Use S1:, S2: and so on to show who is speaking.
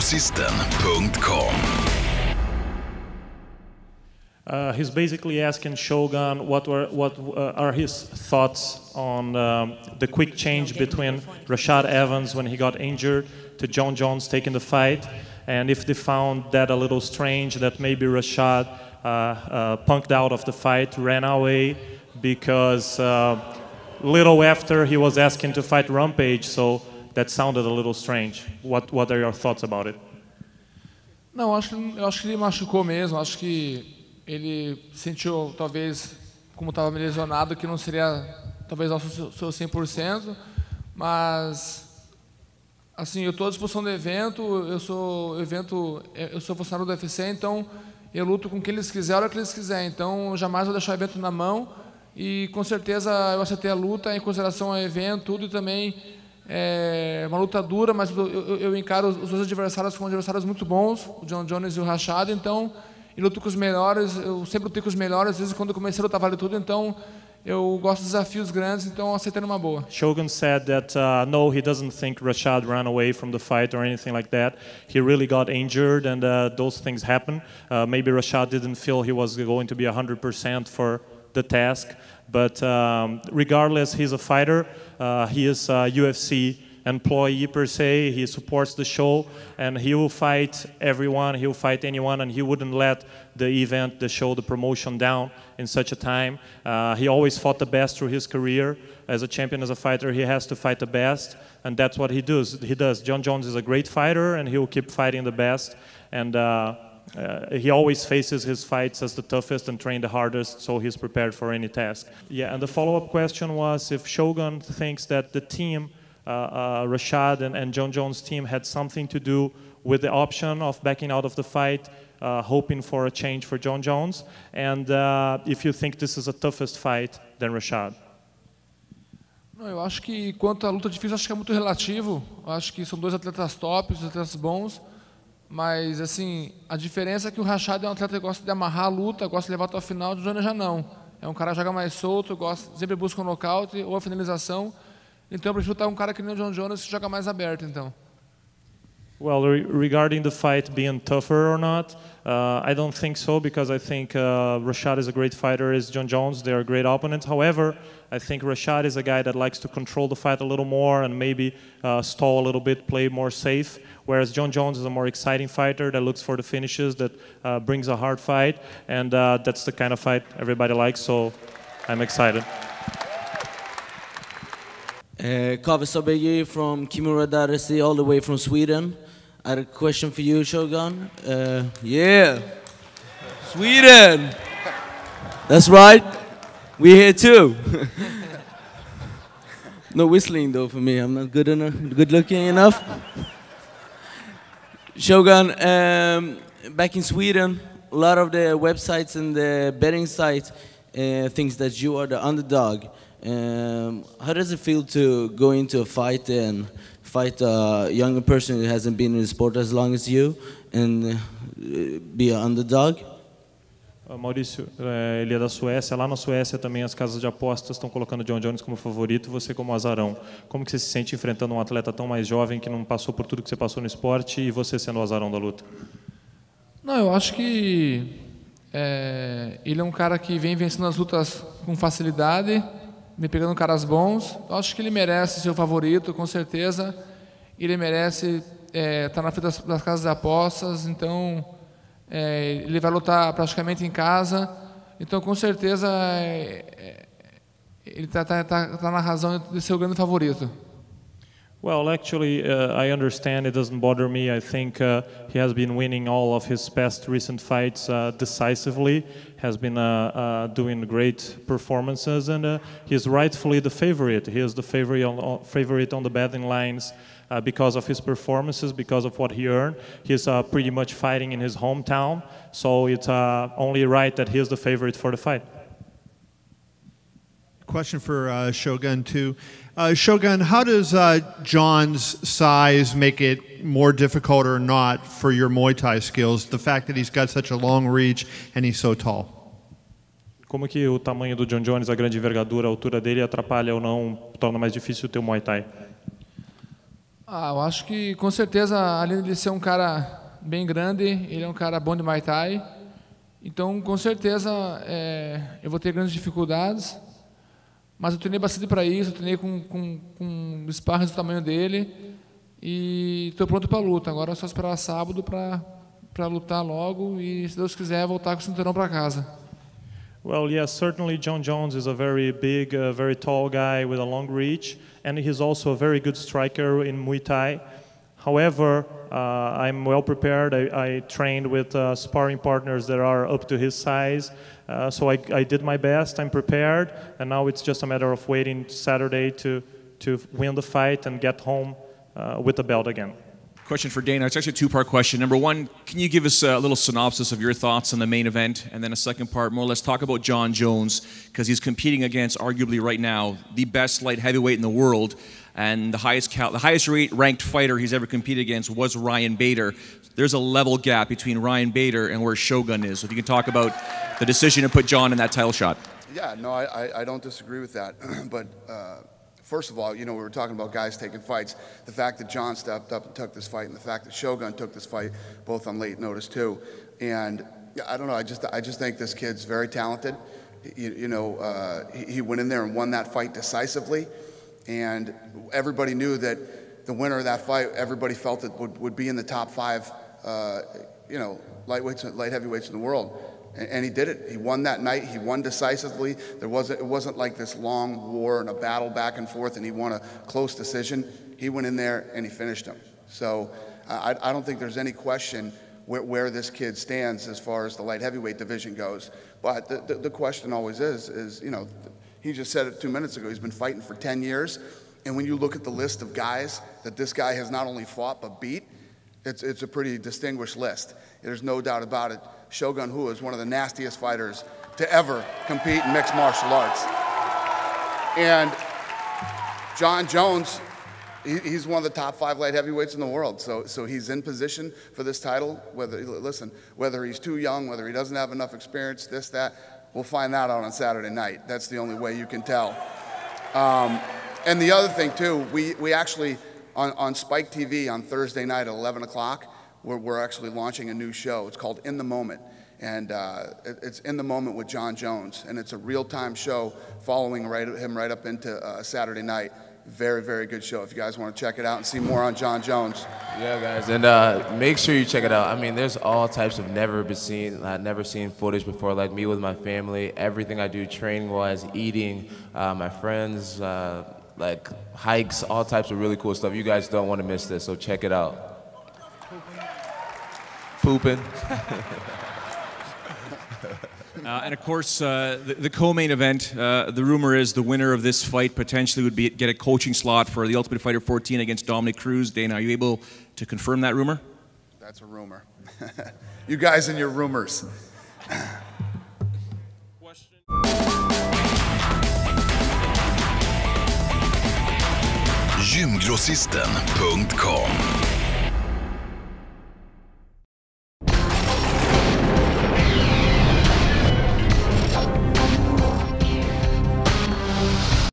S1: Grossisten.com.
S2: He's basically asking Shogun what are his thoughts on the quick change between Rashad Evans when he got injured to Jon Jones taking the fight, and if they found that a little strange that maybe Rashad punked out of the fight, ran away because little after he was asking to fight Rampage, so that sounded a little strange. What are your thoughts about it?
S3: Não, eu acho que ele machucou mesmo. Acho que ele sentiu, talvez, como estava lesionado, que não seria, talvez, ao seu 100%, mas, assim, eu estou à disposição do evento, eu sou funcionário do UFC, então eu luto com quem eles quiserem, a hora que eles quiserem, então jamais vou deixar o evento na mão e, com certeza, eu aceitei a luta em consideração ao evento, tudo, e também é uma luta dura, mas eu encaro os dois adversários como adversários muito bons, o Jon Jones e o Rashad, então eu luto com os melhores, eu sempre lutei com os melhores, às vezes quando eu comecei a lutar vale tudo, então eu gosto de desafios grandes, então aceitei numa boa.
S2: Shogun said that no, he doesn't think Rashad ran away from the fight or anything like that. He really got injured, and those things happen. Maybe Rashad didn't feel he was going to be 100% for the task, but regardless, he's a fighter. He is a UFC employee per se. He supports the show, and he will fight everyone, he will fight anyone, and he wouldn't let the event, the show, the promotion down in such a time. He always fought the best through his career. As a champion, as a fighter, he has to fight the best, and that's what he does. Jon Jones is a great fighter, and he will keep fighting the best, and he always faces his fights as the toughest and trained the hardest, so he's prepared for any task. Yeah, and the follow-up question was if Shogun thinks that the team, Rashad and Jon Jones' team, had something to do with the option of backing out of the fight, hoping for a change for Jon Jones, and if you think this is a toughest fight than Rashad.
S3: Não, eu acho que quanto à luta difícil, acho que é muito relativo. Eu acho que são dois atletas tops, dois atletas bons, mas assim, a diferença é que o Rashad é um atleta que gosta de amarrar a luta, gosta de levar até o final, o Jon já não. É um cara que joga mais solto, sempre busca um nocaute ou a finalização. Então eu prefiro estar um cara que nem o Jon Jones que joga mais aberto, então.
S2: Well, regarding the fight being tougher or not, I don't think so, because I think Rashad is a great fighter, as Jon Jones. They are great opponents. However, I think Rashad is a guy that likes to control the fight a little more and maybe stall a little bit, play more safe, whereas Jon Jones is a more exciting fighter that looks for the finishes, that brings a hard fight, and that's the kind of fight everybody likes, so I'm excited.
S4: Kaveh Sabegi from Kimura Daresi, all the way from Sweden. I had a question for you, Shogun. Yeah, Sweden. That's right. We're here too. No whistling though for me. I'm not good enough, good looking enough. Shogun, back in Sweden, a lot of the websites and the betting sites thinks that you are the underdog. How does it feel to go into a fight and fight a younger person who hasn't been in the sport as long as you and be an underdog?
S2: Maurício, ele é da Suécia. Lá na Suécia também as casas de apostas estão colocando Jon Jones como favorito, você como azarão. Como que você se sente enfrentando um atleta tão mais jovem que não passou por tudo que você passou no esporte e você sendo o azarão da luta?
S3: Não, eu acho que ele é um cara que vem vencendo as lutas com facilidade, me pegando caras bons. Eu acho que ele merece ser o favorito, com certeza. Ele merece estar na frente das casas de apostas, então ele vai lutar praticamente em casa. Então, com certeza, ele está na razão de ser o grande favorito.
S2: Well, actually, I understand. It doesn't bother me. I think he has been winning all of his past recent fights decisively, has been doing great performances, and he's rightfully the favorite. He is the favorite on the betting lines because of his performances, because of what he earned. He's pretty much fighting in his hometown, so it's only right that he is the favorite for the fight.
S5: Question for Shogun too. Shogun, how does Jon's size make it more difficult or not for your Muay Thai skills? The fact that he's got such a long reach and he's so tall.
S2: Como que o tamanho do Jon Jones, a grande envergadura, a altura dele atrapalha ou não, torna mais difícil o teu Muay Thai?
S3: Eu acho que com certeza, além de ser um cara bem grande, ele é um cara bom de Muay Thai. Então, com certeza, eu vou ter grandes dificuldades. Mas eu treinei bastante para isso, eu treinei com sparring do tamanho dele e estou pronto para a luta. Agora é só esperar sábado para lutar logo e, se Deus quiser, voltar com o cinturão para casa.
S2: Well, yes, certainly John Jones is a very big, very tall guy with a long reach, and he's also a very good striker in Muay Thai. However, I'm well prepared. I trained with sparring partners that are up to his size. So I did my best. I'm prepared. And now it's just a matter of waiting Saturday to win the fight and get home with the belt again.
S1: Question for Dana. It's actually a two-part question. Number one, can you give us a little synopsis of your thoughts on the main event? And then a second part, more or less talk about John Jones, because he's competing against, arguably right now, the best light heavyweight in the world. And the highest ranked fighter he's ever competed against was Ryan Bader. There's a level gap between Ryan Bader and where Shogun is. So if you can talk about the decision to put John in that title shot.
S6: Yeah, no, I don't disagree with that. But first of all, we were talking about guys taking fights. The fact that John stepped up and took this fight, and the fact that Shogun took this fight, both on late notice too. And I don't know, I just think this kid's very talented. He went in there and won that fight decisively. And everybody knew that the winner of that fight, everybody felt it would be in the top 5, light heavyweights in the world. And he did it. He won that night. He won decisively. It wasn't like this long war and a battle back and forth, and he won a close decision. He went in there and he finished him. So I don't think there's any question where this kid stands as far as the light heavyweight division goes. But the question always is he just said it 2 minutes ago. He's been fighting for 10 years. And when you look at the list of guys that this guy has not only fought but beat, it's a pretty distinguished list. There's no doubt about it. Shogun Rua is one of the nastiest fighters to ever compete in mixed martial arts. And John Jones, he's one of the top 5 light heavyweights in the world. So he's in position for this title. Whether he's too young, whether he doesn't have enough experience, this, that, we'll find that out on Saturday night. That's the only way you can tell. And the other thing, too, we actually, on Spike TV on Thursday night at 11 o'clock, we're actually launching a new show. It's called In the Moment. And it's In the Moment with John Jones. And it's a real-time show following him right up into Saturday night. Very, very good show. If you guys want to check it out and see more on John Jones.
S7: Yeah, guys, and make sure you check it out. I mean, there's all types of never seen footage before, like me with my family. Everything I do training-wise, eating, my friends, like hikes, all types of really cool stuff. You guys don't want to miss this, so check it out. Pooping.
S1: And of course, the co-main event, the rumor is the winner of this fight potentially would get a coaching slot for the Ultimate Fighter 14 against Dominic Cruz. Dana, are you able to confirm that rumor?
S6: That's a rumor. You guys and your rumors.
S8: Gymgrossisten.com